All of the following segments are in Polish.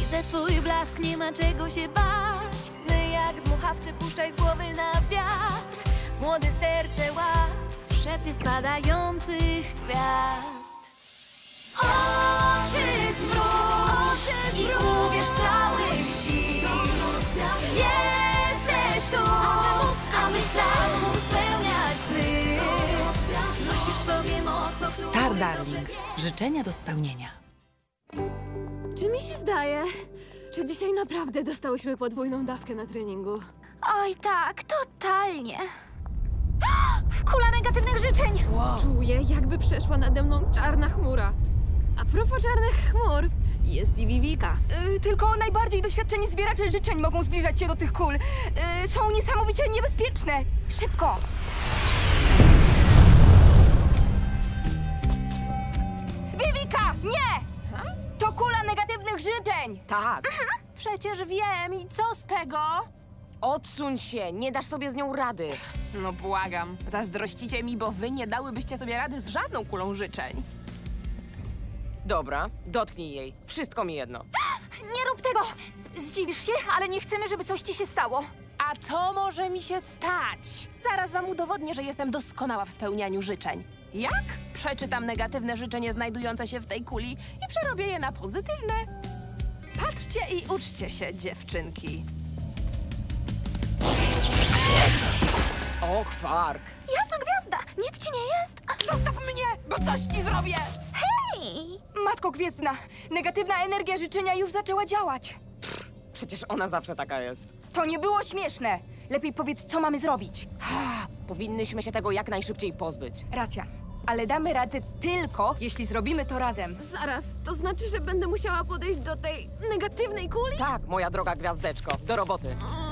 Widzę twój blask, nie ma czego się bać. Sny jak dmuchawce puszczaj z głowy na wiatr. Młode serce łap, szepty spadających gwiazd. Oczy zmruż i uwierz z całych sił. Jesteś tu, aby sam móc spełniać sny. Nosisz w sobie moc, o której Star Darlings. Życzenia do spełnienia. Czy mi się zdaje, że dzisiaj naprawdę dostałyśmy podwójną dawkę na treningu? Oj tak, totalnie. Kula negatywnych życzeń. Czuję, jakby przeszła nade mną czarna chmura. A propos czarnych chmur, jest i Vivika. Tylko najbardziej doświadczeni zbieracze życzeń mogą zbliżać się do tych kul. Są niesamowicie niebezpieczne. Szybko! Vivika, nie! To kula negatywnych życzeń! Tak. Przecież wiem i co z tego? Odsuń się, nie dasz sobie z nią rady. No błagam, zazdrościcie mi, bo wy nie dałybyście sobie rady z żadną kulą życzeń. Dobra, dotknij jej. Wszystko mi jedno. Nie rób tego! Zdziwisz się, ale nie chcemy, żeby coś ci się stało. A co może mi się stać? Zaraz wam udowodnię, że jestem doskonała w spełnianiu życzeń. Jak? Przeczytam negatywne życzenie znajdujące się w tej kuli i przerobię je na pozytywne. Patrzcie i uczcie się, dziewczynki. Och, Fark. Jasna gwiazda! Nic ci nie jest? Zostaw mnie, bo coś ci zrobię! Hej! Matko Gwiezdna, negatywna energia życzenia już zaczęła działać. Przecież ona zawsze taka jest. To nie było śmieszne. Lepiej powiedz, co mamy zrobić. Powinnyśmy się tego jak najszybciej pozbyć. Racja, ale damy radę tylko, jeśli zrobimy to razem. Zaraz, to znaczy, że będę musiała podejść do tej negatywnej kuli? Tak, moja droga gwiazdeczko. Do roboty.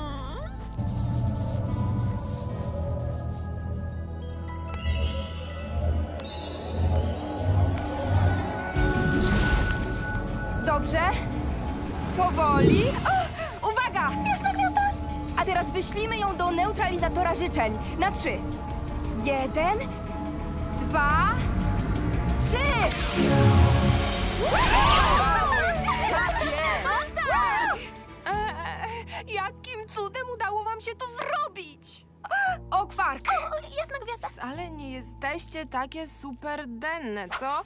Dobrze. Powoli. O, uwaga! Jasna gwiazda! A teraz wyślijmy ją do neutralizatora życzeń. Na 3. 1, 2, 3! Jakim cudem udało wam się to zrobić? O, Kwark! Jasna gwiazda! Wcale nie jesteście takie super denne, co?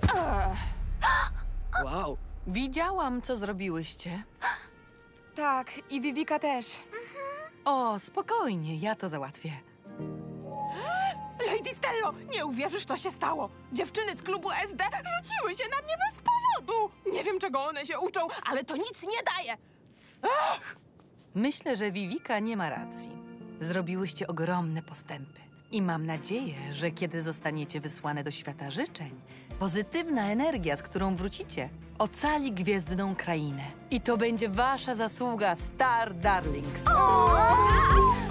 Wow. Widziałam, co zrobiłyście. Tak, i Vivika też. O, spokojnie, ja to załatwię. Lady Stello, nie uwierzysz, co się stało. Dziewczyny z klubu SD rzuciły się na mnie bez powodu. Nie wiem, czego one się uczą, ale to nic nie daje. Myślę, że Vivika nie ma racji. Zrobiłyście ogromne postępy. I mam nadzieję, że kiedy zostaniecie wysłane do świata życzeń, pozytywna energia, z którą wrócicie, ocali gwiezdną krainę. I to będzie wasza zasługa, Star Darlings. O!